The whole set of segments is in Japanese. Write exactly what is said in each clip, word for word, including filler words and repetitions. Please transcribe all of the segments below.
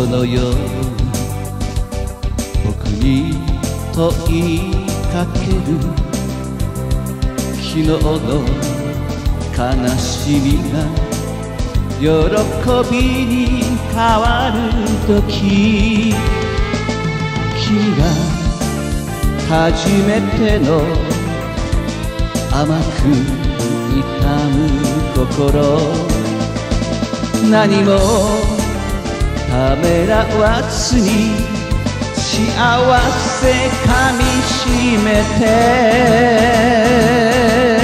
のように僕に問いかける。昨日の悲しみが喜びに変わる時、君が初めての甘く痛む心、何もためらわずに幸せかみしめて、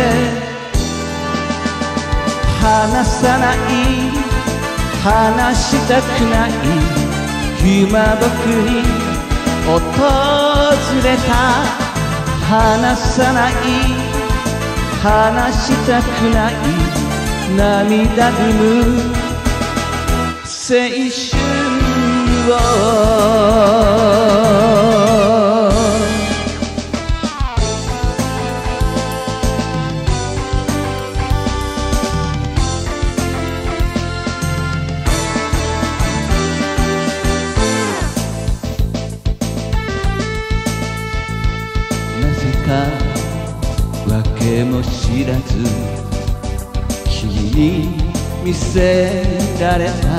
離さない離したくない今僕に訪れた。離さない離したくない涙ぐむ青春を。わけも知らず君に見せられた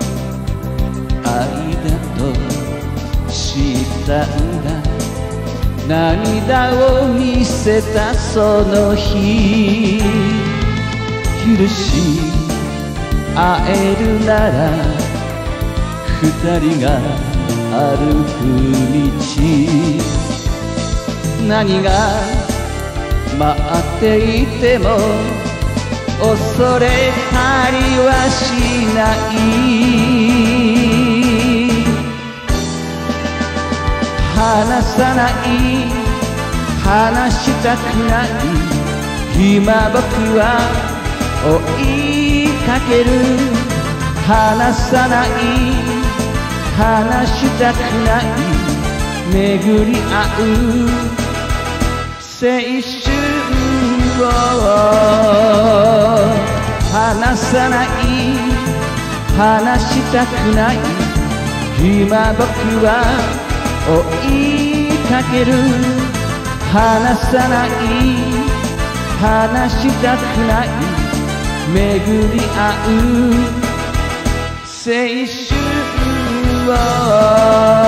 愛だと知ったんだ。涙を見せたその日、許し合えるなら二人が歩く道、何が待っていても恐れたりはしない。離さない離したくない今僕は追いかける。離さない離したくない巡り合う青春を。離さない離したくない今僕は追いかける。離さない離したくない巡り合う青春を。